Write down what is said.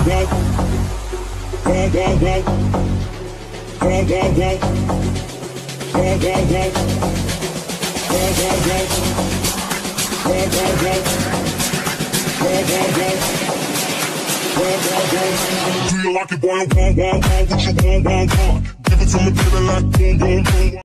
Do you like it, boy? Give it to me, baby, like boom, boom, boom.